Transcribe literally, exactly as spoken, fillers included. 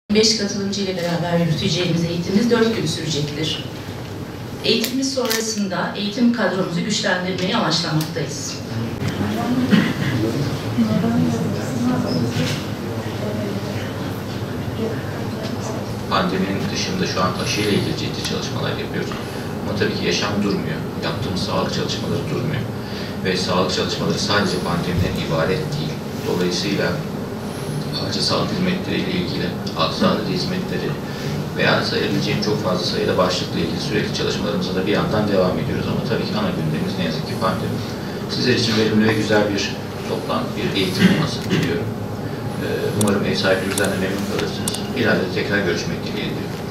beş katılımcı ile beraber yürüteceğimiz eğitimimiz dört gün sürecektir. Eğitimimiz sonrasında eğitim kadromuzu güçlendirmeyi amaçlamaktayız. Pandeminin dışında şu an aşıyla ilgili ciddi çalışmalar yapıyoruz. Ama tabii ki yaşam durmuyor. Yaptığımız sağlık çalışmaları durmuyor. Ve sağlık çalışmaları sadece pandemiden ibaret değil. Dolayısıyla acil sağlık hizmetleri ile ilgili, halk sağlığı hizmetleri veya sayabileceğim çok fazla sayıda başlıkla ilgili sürekli çalışmalarımıza da bir yandan devam ediyoruz. Ama tabii ki ana gündemimiz ne yazık ki pandemi. Sizler için verimli ve güzel bir toplantı, bir eğitim olmasını diliyorum. Umarım ev sahibimizden de memnun kalırsınız. İleride tekrar görüşmek dileğiyle.